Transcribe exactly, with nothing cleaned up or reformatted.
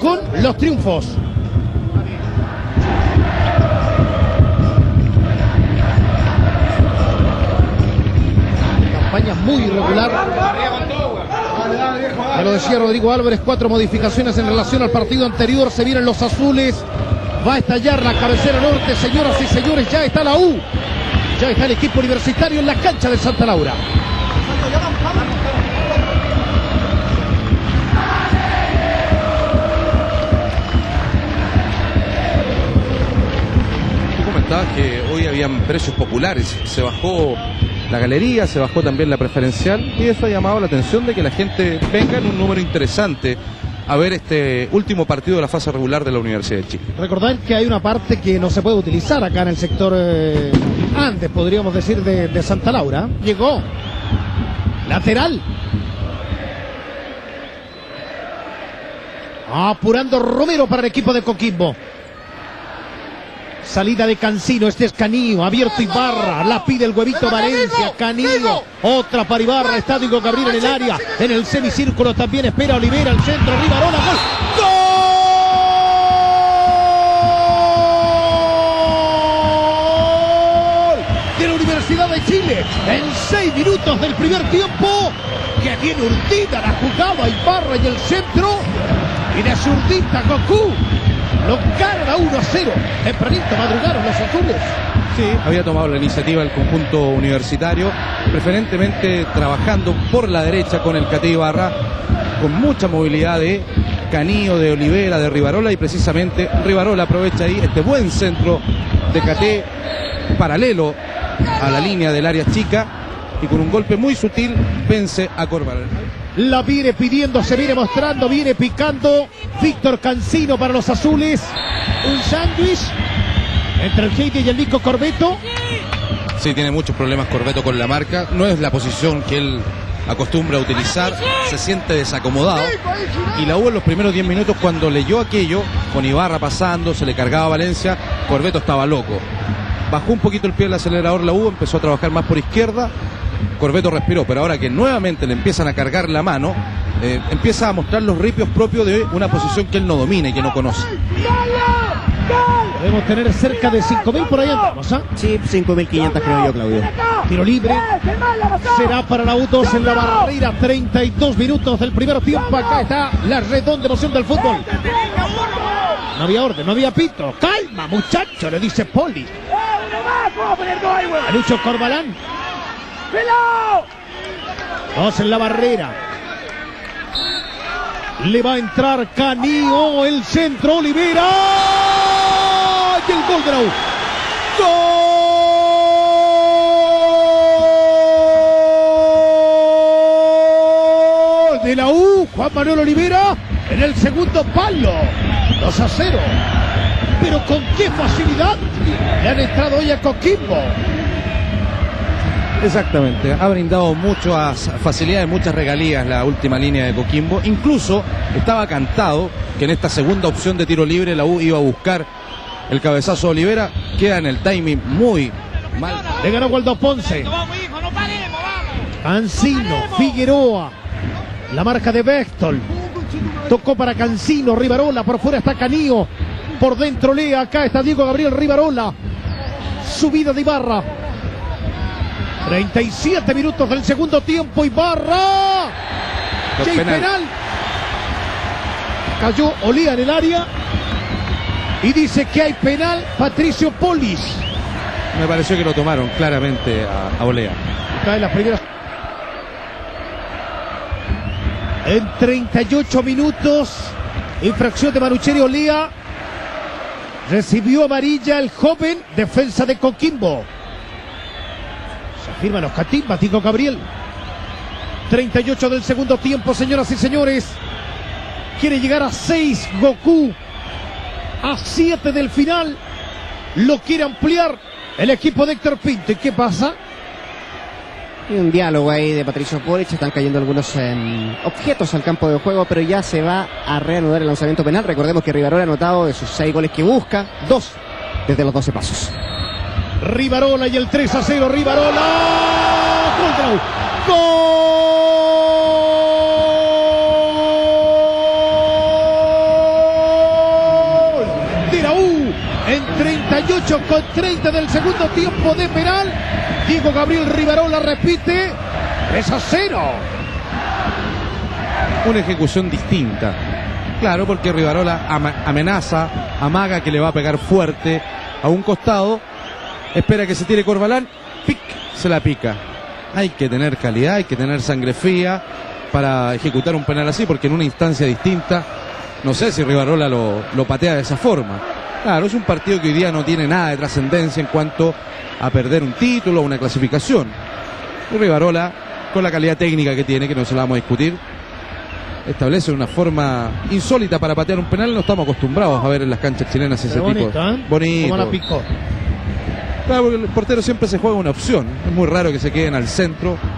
con los triunfos. Campaña muy irregular. Ya lo decía Rodrigo Álvarez, cuatro modificaciones en relación al partido anterior. Se vienen los azules. Va a estallar la cabecera norte, señoras y señores. Ya está la U. Ya está el equipo universitario en la cancha de Santa Laura. Tú comentabas que hoy habían precios populares. Se bajó la galería, se bajó también la preferencial, y eso ha llamado la atención de que la gente venga en un número interesante a ver este último partido de la fase regular de la Universidad de Chile. Recordad que hay una parte que no se puede utilizar acá en el sector eh, antes, podríamos decir, de, de Santa Laura. Llegó. Lateral. Apurando Romero para el equipo de Coquimbo. Salida de Cancino, este es Canillo, abierto Ibarra, la pide el huevito Valencia, Canillo, otra para Ibarra, está Diego Gabriel en el área, en el semicírculo también espera Olivera, al centro, Rivarola, gol, ¡gol! De la Universidad de Chile, en seis minutos del primer tiempo, que viene urdida la jugada Ibarra y el centro, y de zurdita Goku. Lo carga uno a cero. Tempranito madrugaron los azules. Sí, había tomado la iniciativa el conjunto universitario, preferentemente trabajando por la derecha con el Cate Ibarra, con mucha movilidad de Canillo, de Olivera, de Rivarola, y precisamente Rivarola aprovecha ahí este buen centro de Cate, paralelo a la línea del área chica, y con un golpe muy sutil vence a Corbalán. La viene pidiendo, se viene mostrando, viene picando Víctor Cancino para los azules. Un sándwich entre el Heidi y el Nico Corbeto. Sí, tiene muchos problemas Corbeto con la marca. No es la posición que él acostumbra a utilizar. Se siente desacomodado. Y la U en los primeros diez minutos, cuando leyó aquello, con Ibarra pasando, se le cargaba a Valencia, Corbeto estaba loco. Bajó un poquito el pie del acelerador la U, empezó a trabajar más por izquierda. Corbeto respiró, pero ahora que nuevamente le empiezan a cargar la mano, eh, empieza a mostrar los ripios propios de una posición que él no domina y que no conoce. Podemos tener cerca de cinco mil por ahí andamos, ¿ah? Sí, cinco mil quinientos creo yo, Claudio. Tiro libre. Será para la U dos en la barrera. treinta y dos minutos del primer tiempo. Acá está la redonda emoción del fútbol. No había orden, no había pito. Calma, muchacho, le dice Poli. A Lucho Corbalán. Dos en la barrera. Le va a entrar Canillo, el centro, Olivera. Y el gol de la U. ¡Gol de la U! Juan Manuel Olivera en el segundo palo. dos a cero. Pero con qué facilidad le han entrado hoy a Coquimbo. Exactamente, ha brindado muchas facilidades, muchas regalías la última línea de Coquimbo. Incluso estaba cantado que en esta segunda opción de tiro libre la U iba a buscar el cabezazo de Olivera. Queda en el timing muy mal. Le ganó Waldo Ponce. Cancino, Figueroa. La marca de Bechtel. Tocó para Cancino, Rivarola. Por fuera está Canillo. Por dentro Lea. Acá está Diego Gabriel Rivarola. Subida de Ibarra. treinta y siete minutos del segundo tiempo. Ibarra. Y penal. penal. Cayó Olía en el área. Y dice que hay penal Patricio Polis. Me pareció que lo tomaron claramente a, a Olea. Cae las primeras. En treinta y ocho minutos. Infracción de Manucheri. Olea. Recibió amarilla el joven defensa de Coquimbo. Se firman los catimbas, Diego Gabriel. treinta y ocho del segundo tiempo, señoras y señores. Quiere llegar a seis Goku. A siete del final. Lo quiere ampliar el equipo de Héctor Pinto. ¿Y qué pasa? Hay un diálogo ahí de Patricio Polich. Están cayendo algunos eh, objetos al campo de juego, pero ya se va a reanudar el lanzamiento penal. Recordemos que Rivarola ha anotado de sus seis goles que busca, dos desde los doce pasos. Rivarola y el tres a cero. Rivarola. ¡Gol! ¡Gol! treinta y ocho con treinta del segundo tiempo de penal. Diego Gabriel Rivarola repite. tres a cero. Una ejecución distinta. Claro, porque Rivarola ama- amenaza, amaga que le va a pegar fuerte a un costado. Espera que se tire Corbalán. Pic, se la pica. Hay que tener calidad, hay que tener sangre fría para ejecutar un penal así, porque en una instancia distinta, no sé si Rivarola lo, lo patea de esa forma. Claro, es un partido que hoy día no tiene nada de trascendencia en cuanto a perder un título o una clasificación. Y Rivarola, con la calidad técnica que tiene, que no se la vamos a discutir, establece una forma insólita para patear un penal. No estamos acostumbrados a ver en las canchas chilenas ese Pero tipo. bonito, ¿eh? Bonito. Como la picó. Claro, porque el portero siempre se juega una opción. Es muy raro que se queden al centro